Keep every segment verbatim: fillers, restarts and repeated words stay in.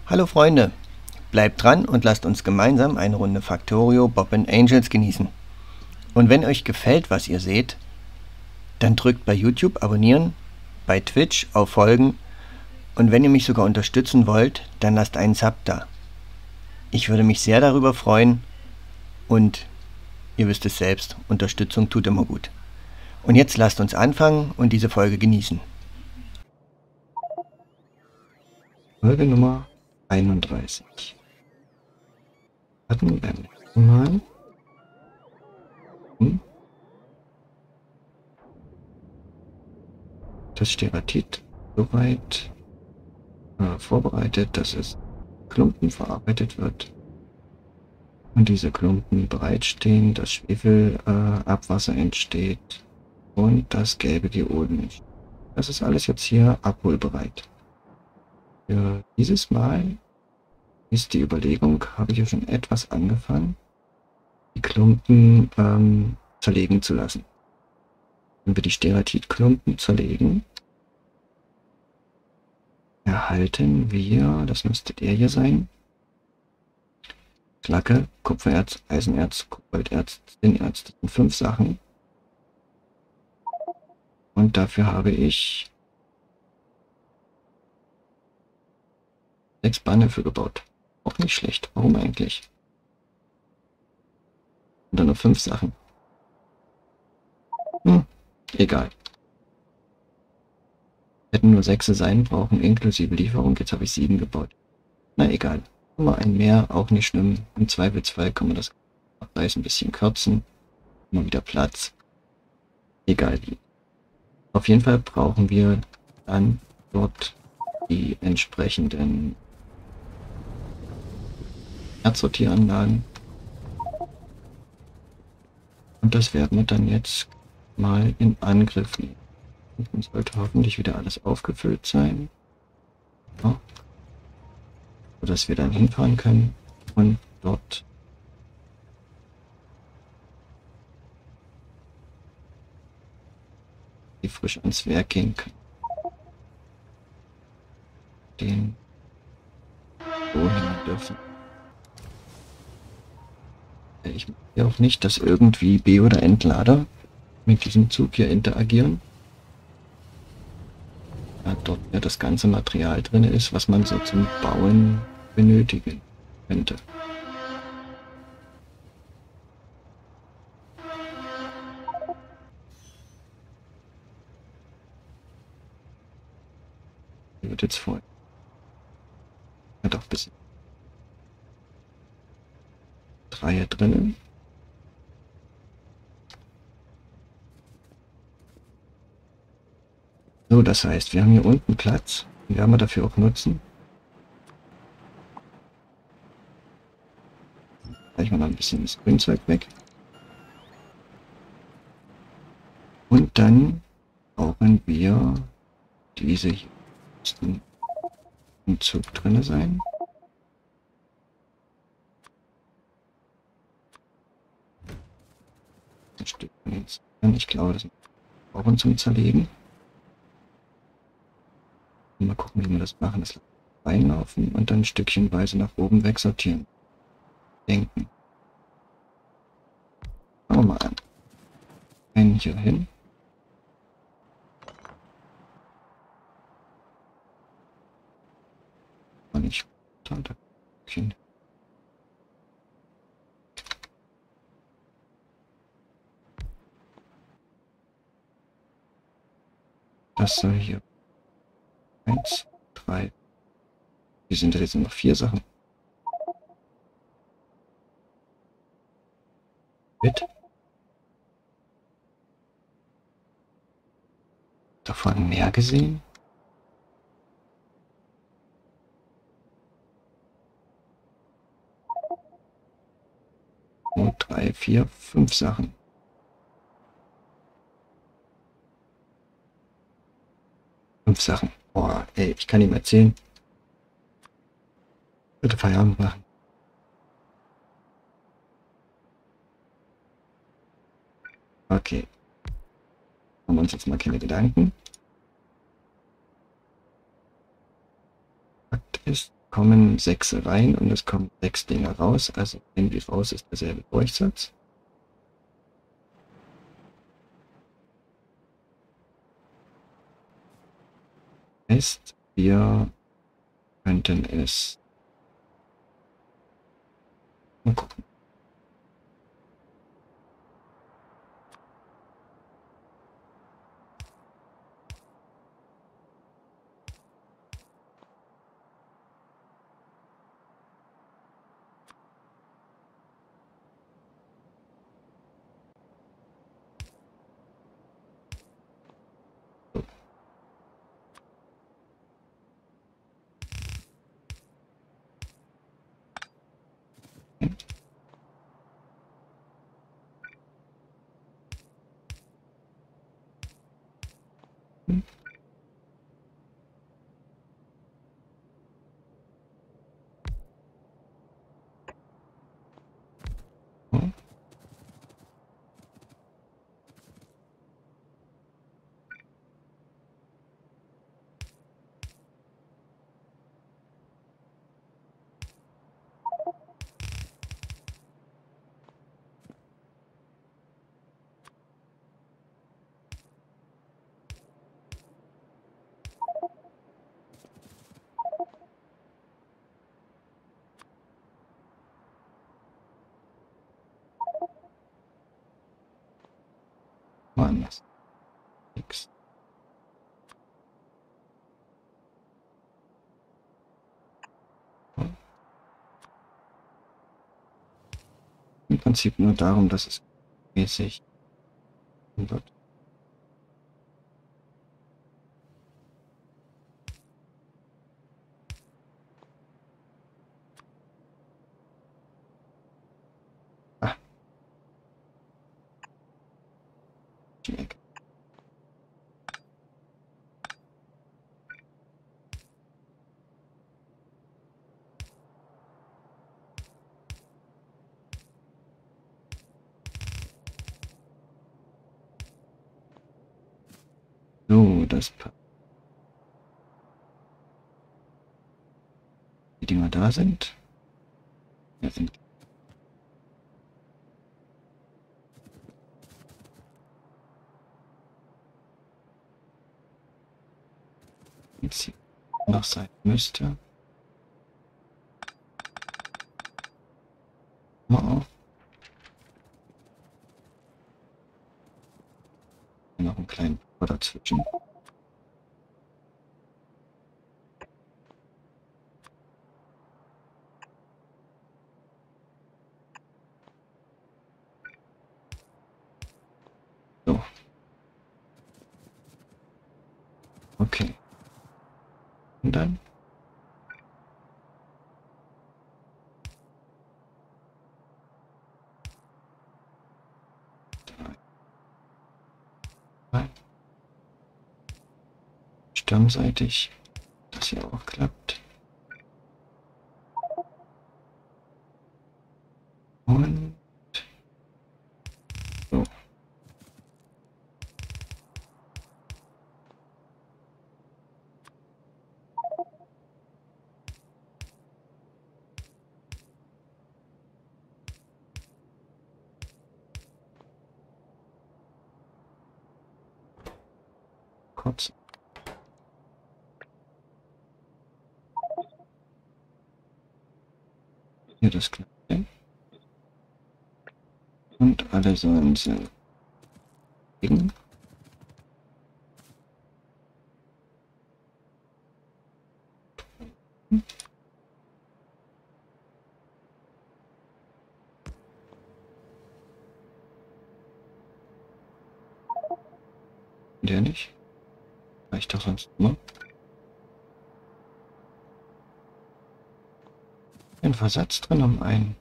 Hallo Freunde, bleibt dran und lasst uns gemeinsam eine Runde Factorio Bob and Angels genießen. Und wenn euch gefällt, was ihr seht, dann drückt bei YouTube abonnieren, bei Twitch auf Folgen und wenn ihr mich sogar unterstützen wollt, dann lasst einen Sub da. Ich würde mich sehr darüber freuen und ihr wisst es selbst, Unterstützung tut immer gut. Und jetzt lasst uns anfangen und diese Folge genießen. Folge Nummer einunddreißig. Hatten wir beim letzten Mal hm? das Steratit soweit äh, vorbereitet, dass es Klumpen verarbeitet wird und diese Klumpen bereitstehen, dass Schwefelabwasser äh, entsteht und das gelbe Dioden entsteht. Das ist alles jetzt hier abholbereit. Für dieses Mal ist die Überlegung, habe ich ja schon etwas angefangen, die Klumpen ähm, zerlegen zu lassen. Wenn wir die Steratitklumpen zerlegen, erhalten wir, das müsste der hier sein, Schlacke, Kupfererz, Eisenerz, Kobalterz, Zinnerz, das sind fünf Sachen. Und dafür habe ich sechs Bahnhöfe gebaut. Auch nicht schlecht. Warum eigentlich? Und dann nur fünf Sachen. Hm, egal. Hätten nur sechs sein brauchen, inklusive Lieferung. Jetzt habe ich sieben gebaut. Na egal. Immer ein mehr, auch nicht schlimm. Im Zweifelsfall kann man das Abreißen ein bisschen kürzen. Immer wieder Platz. Egal wie. Auf jeden Fall brauchen wir dann dort die entsprechenden Erzsortieranlagen. Und das werden wir dann jetzt mal in Angriff nehmen. Und dann sollte hoffentlich wieder alles aufgefüllt sein. Ja. Sodass wir dann hinfahren können und dort die frisch ans Werk gehen können. Den so nehmen dürfen. Ich möchte auch nicht, dass irgendwie B- oder Entlader mit diesem Zug hier interagieren. Ja, dort ja das ganze Material drin ist, was man so zum Bauen benötigen könnte. Hier wird jetzt voll. Hat auch ein bisschen Dreier drinnen. So, das heißt, wir haben hier unten Platz. Den werden wir dafür auch nutzen. Gleich mal noch ein bisschen das Grünzeug weg. Und dann brauchen wir diese hier. Müssten im Zug drin sein. Ein Stück von den Zähnen. Ich glaube, das brauchen zum Zerlegen. Mal gucken, wie wir das machen. Das reinlaufen und dann stückchenweise nach oben wegsortieren. Denken. Schauen wir mal an. Einen hier hin. Und ich okay. Das soll hier eins, drei. Hier sind jetzt noch vier Sachen. Mit. Davon mehr gesehen. Und drei, vier, fünf Sachen. Fünf Sachen. Boah, ey, ich kann ihm erzählen. Bitte Feierabend machen. Okay. Machen wir uns jetzt mal keine Gedanken. Fakt ist, kommen sechs rein und es kommen sechs Dinger raus. Also in wie raus ist derselbe Durchsatz. Heißt, wir könnten es mal gucken. Hm. Oh. Woanders. Nix. Im Prinzip nur darum, dass es mäßig wird. Ah. Schmeckt. So, das passt. Die Dinger da sind. Ja, sind. Jetzt hier noch sein müsste. Mal auf. Noch einen kleinen Puffer dazwischen. So. Okay. Und dann? Drei. Stammseitig. Das hier auch klappt. Und so. Kurz. Hier das Gleiche. Und alle sollen sie liegen. Der nicht. Reicht doch sonst immer. Den Versatz drin um einen.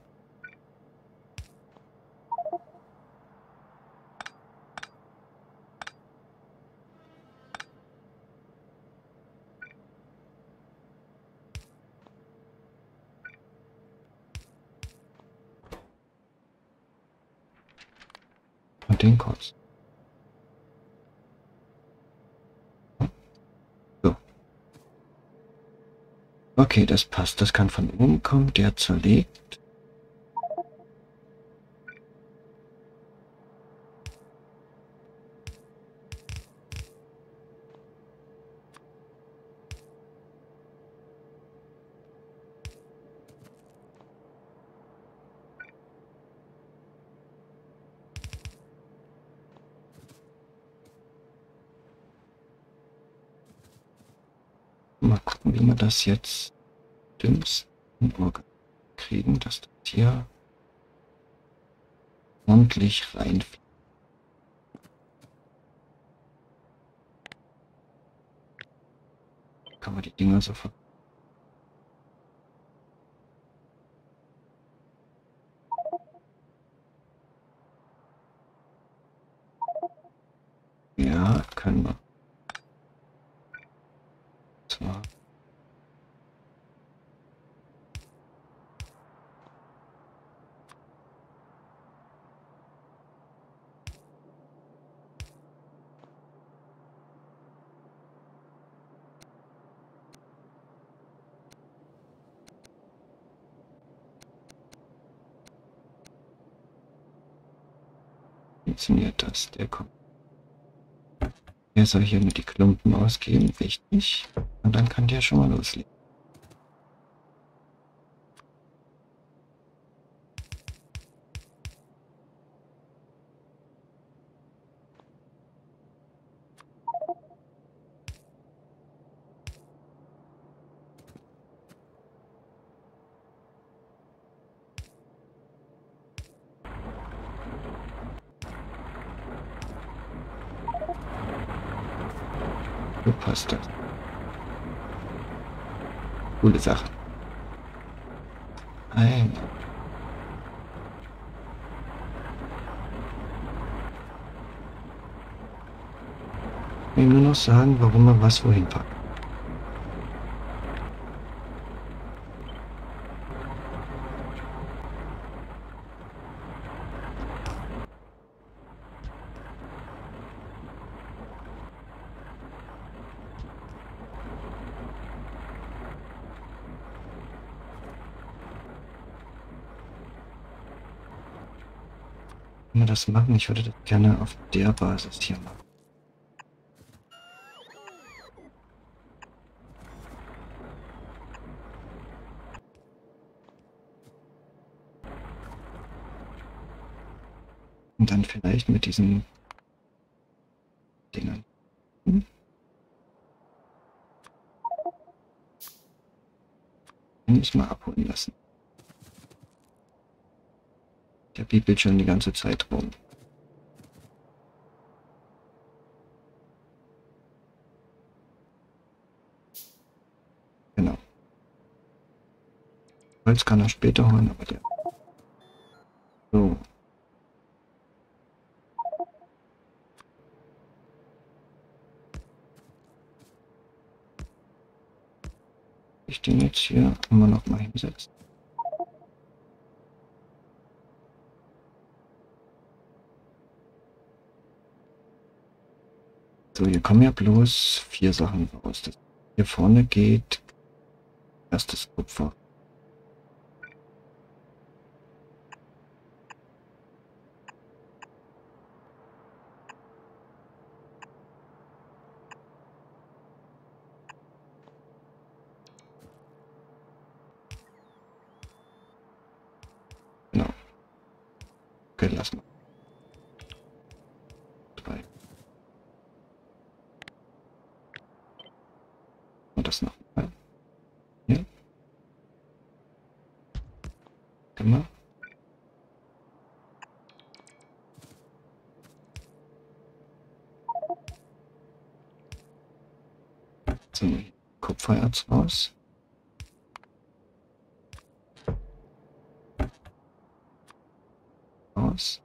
Und den kurz. So. Okay, das passt. Das kann von oben kommen. Der zerlegt. Mal gucken, wie wir das jetzt dünnsten kriegen, dass das hier ordentlich reinfällt. Kann man die Dinger so ver... Ja, können wir. Zwar. Funktioniert das? Der kommt. Er soll hier mit die Klumpen ausgeben, wichtig. Und dann kann der schon mal loslegen. So passt das. Coole Sache. Ein. Ich will nur noch sagen, warum man was wohin packt. Wenn wir das machen, ich würde das gerne auf der Basis hier machen. Und dann vielleicht mit diesen Dingern. Hm? Nicht mal abholen lassen. Der bibelt schon die ganze Zeit rum. Genau. Holz kann er später holen, aber der... So. Ich den jetzt hier immer noch mal hinsetzen. So, hier kommen ja bloß vier Sachen raus. Das hier vorne geht erstes Kupfer. Genau. Okay, lass mal. Drei. Und das noch mal. Hier. Immer. So, Kupfererz raus. Raus.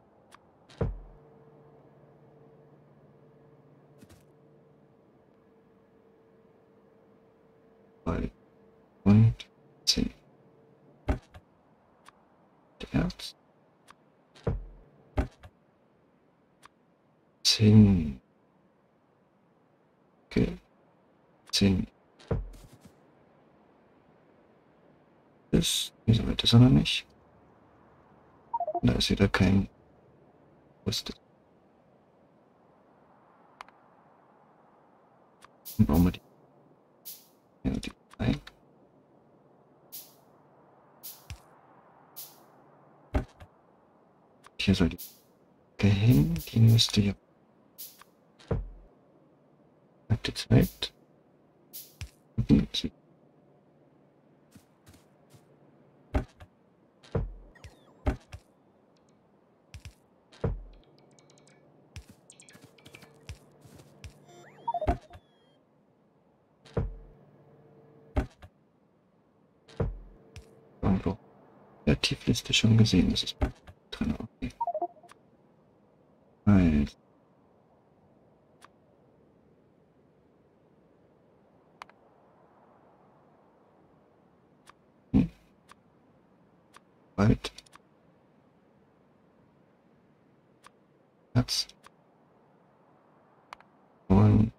Zwei und zehn. Erz. Zehn. Okay. Zehn. ist. Wieso wird es aber nicht? Da ist wieder kein. Wo ist das? Dann brauchen wir die. Ja, die ein. Hier soll die hin. Die müsste ja. Habt ihr Zeit? Irgendwo. Kreativliste schon gesehen, das ist drin. Okay. Also. Hm. Wald. Platz. Und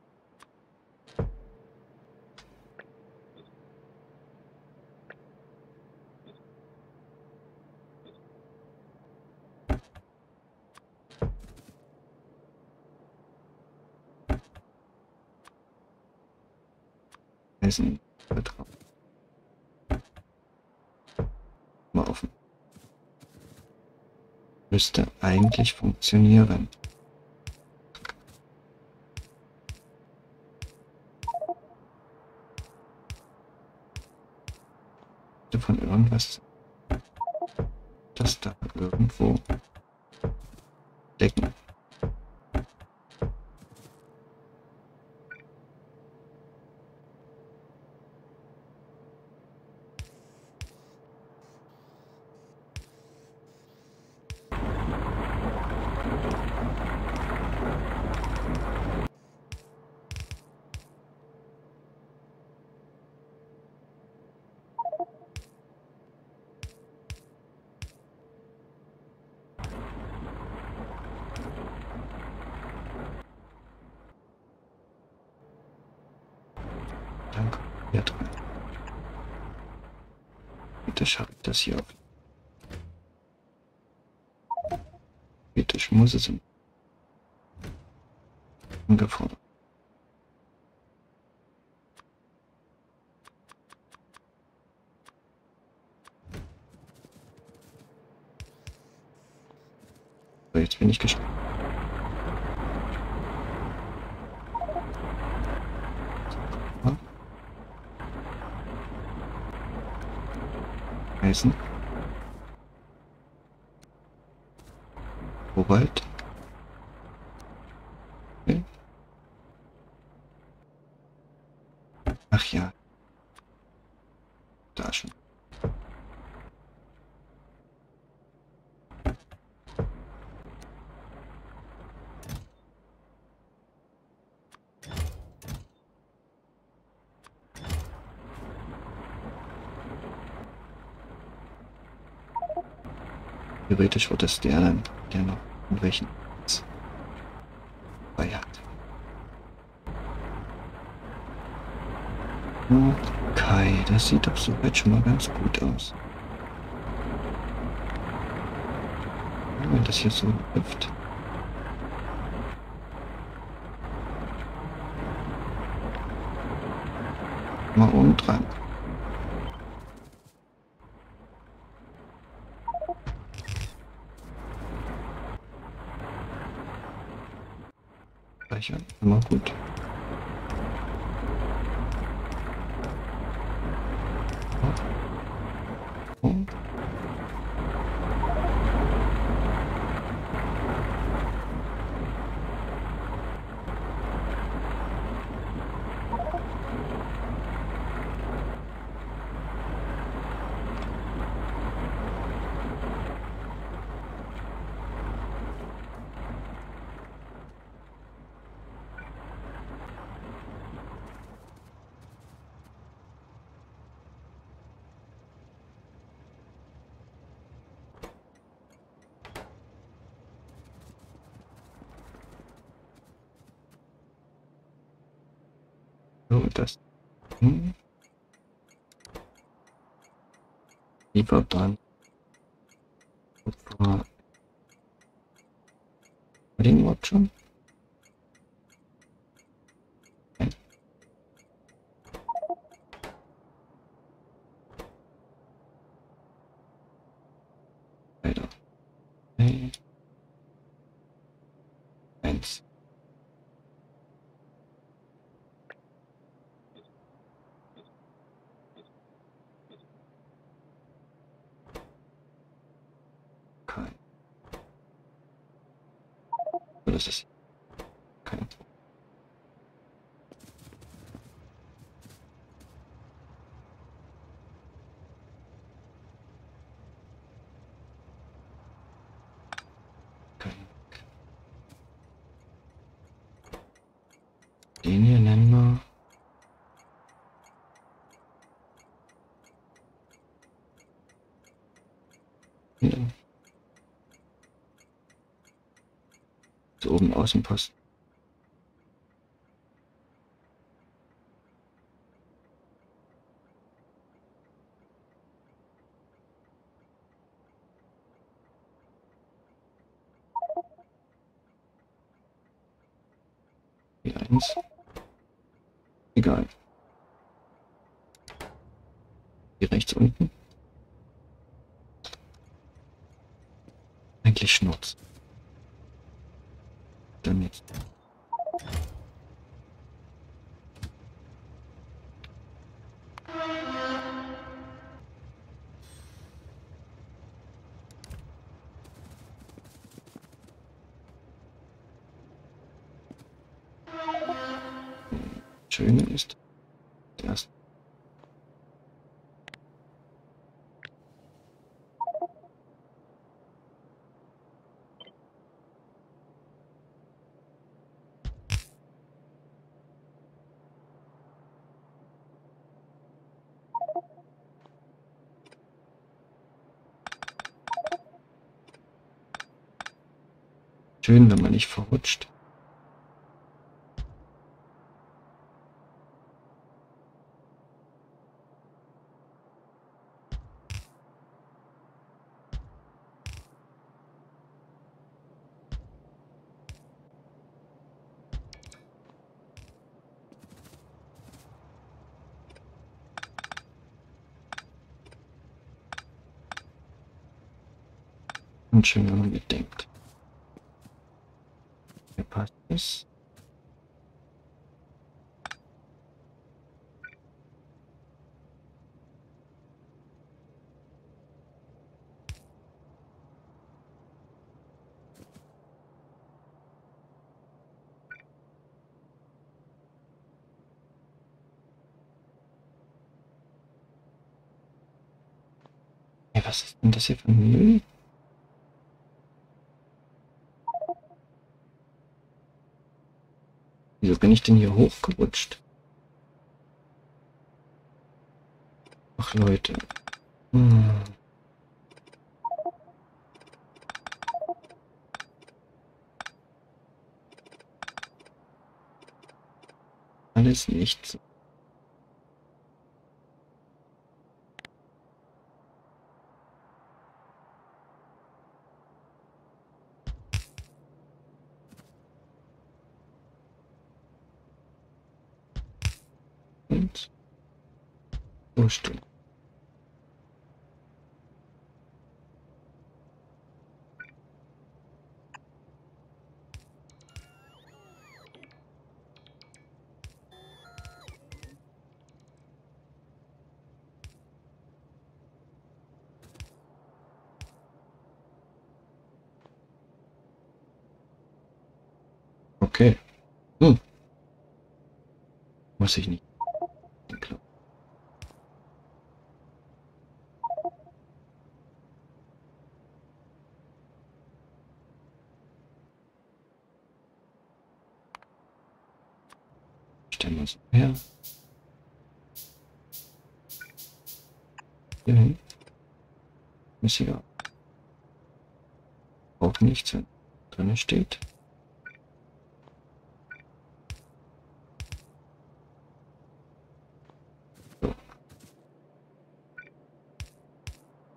Eisen. Vertrauen. Mal offen. Müsste eigentlich funktionieren. Von irgendwas das da irgendwo decken. Danke. Ja, dran. Bitte schaffe ich das hier auf. Bitte, ich muss es angefordert. So, jetzt bin ich gespannt. Eisen. Kobalt. Okay. Ach ja. Da schon. Theoretisch wird es der dann, der noch in welchen bei hat. Okay, das sieht doch soweit schon mal ganz gut aus. Wenn das hier so läuft. Mal oben dran. Speichern, immer gut. Oh. So, das. Hm. Lieferbahn. War den Ort schon? Nein. Weiter. Okay. Eins. Kein. Das ist kein. Kein. Den hier nennen wir. Ja. So oben Außenposten. Die eins. Egal. Die rechts unten. Eigentlich Schnurz. Dann jetzt. Schöne ist erst. Schön, wenn man nicht verrutscht. Und schön, wenn man mitdenkt. Hier passt es. Hey, was ist denn das hier für ein Müll? Wieso bin ich denn hier hochgerutscht? Ach Leute. Hm. Alles nichts. Und so still. Okay. Hm. Muss ich nicht. Klar. Stellen wir uns her. Hier hin. Ist hier auch nichts, wenn drin steht. So.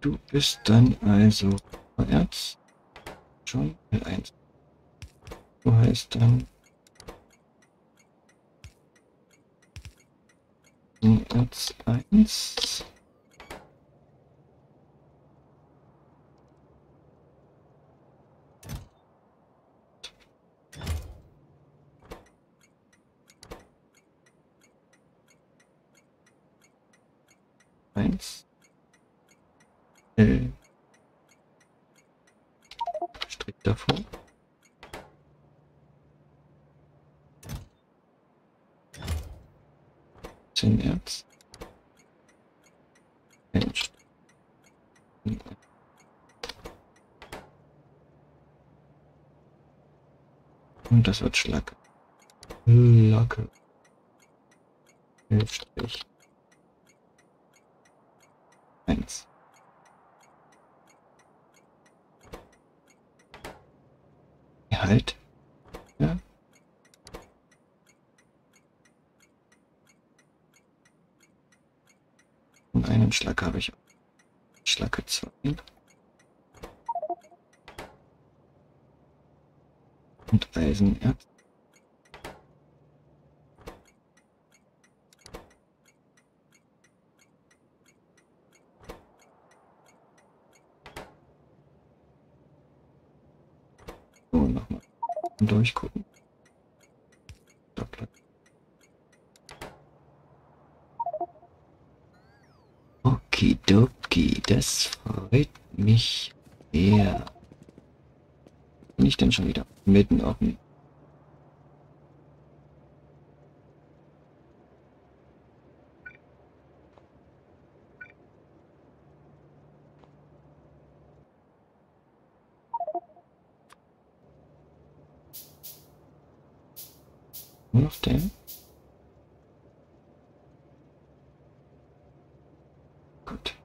Du bist dann also Erz. Schon L eins. Du heißt dann Erz eins. eins. L. Strich davor. zehn Erz. Mensch. Und das wird Schlacke. Lacke. Strich. eins. Halt. Ja. Und einen Schlag habe ich. Schlacke zwei. Und Eisenerz. So, nochmal durchgucken. Doppler. Okidoki, das freut mich sehr. Bin ich denn schon wieder mitten auf dem... Nur noch der? Gut.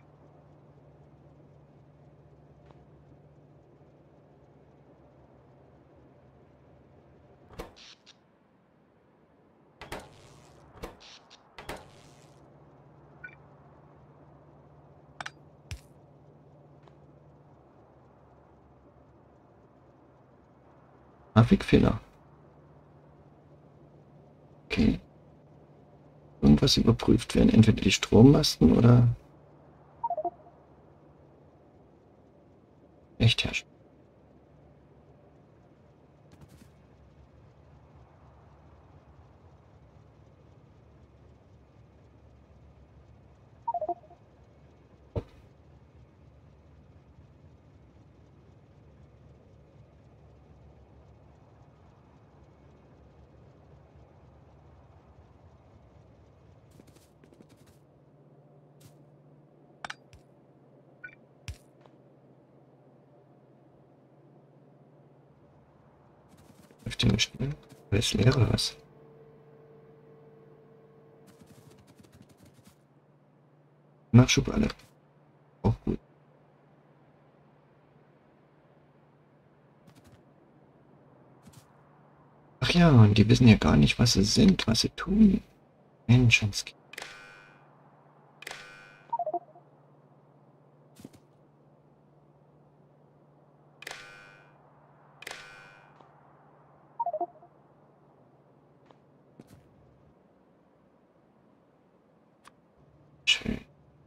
Grafikfehler. Okay. Irgendwas überprüft werden. Entweder die Strommasten oder echt herrscht. Läuft die nicht mehr? Oder ist leer oder was? Nachschub alle. Auch gut. Ach ja, und die wissen ja gar nicht, was sie sind, was sie tun. Menschenskind. Schön.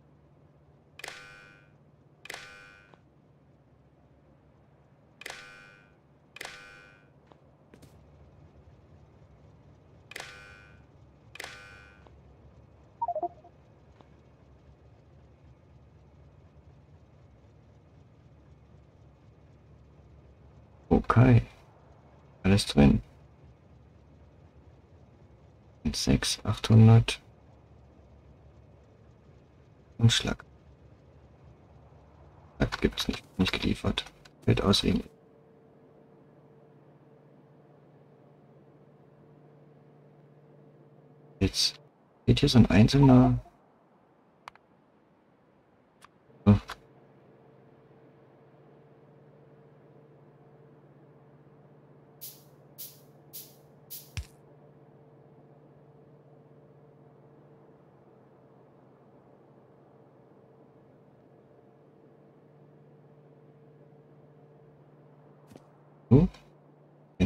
Okay. Alles drin. sechs, achthundert. Und Schlag. Das gibt's nicht. Nicht geliefert. Wird aus wegen. Jetzt geht hier so ein einzelner. Oh.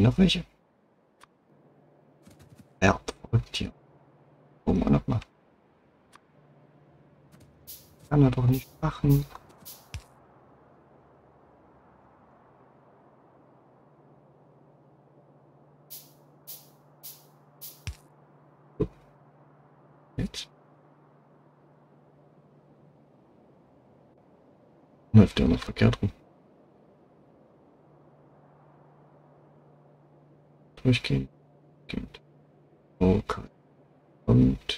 noch welche? Ja, verrückt hier. Gucken wir noch mal. Kann er doch nicht machen. Jetzt. Läuft ja noch verkehrt rum. Durchgehen. Geht. Okay. Und.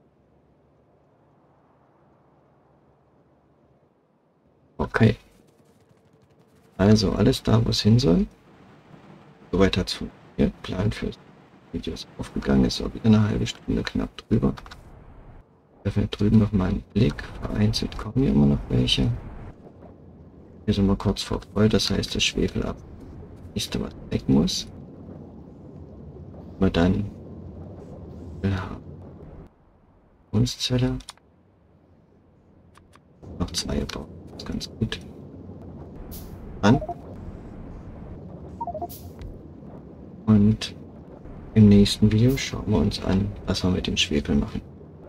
Okay. Also alles da, wo es hin soll. Soweit hat es funktioniert. Plan fürs Video ist aufgegangen. Ist auch wieder eine halbe Stunde knapp drüber. Da fällt drüben noch mal einen Blick. Vereinzelt kommen hier immer noch welche. Hier sind wir kurz vor voll. Das heißt, das Schwefel ab. Nächste, was weg muss. Wir dann. Ja. Kunstzelle. Noch zwei bauen. Das ist ganz gut. An. Und im nächsten Video schauen wir uns an, was wir mit dem Schwefel machen.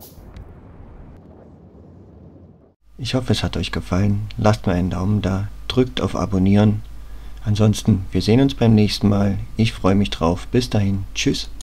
Ich hoffe, es hat euch gefallen. Lasst mir einen Daumen da, drückt auf Abonnieren. Ansonsten, wir sehen uns beim nächsten Mal. Ich freue mich drauf. Bis dahin. Tschüss.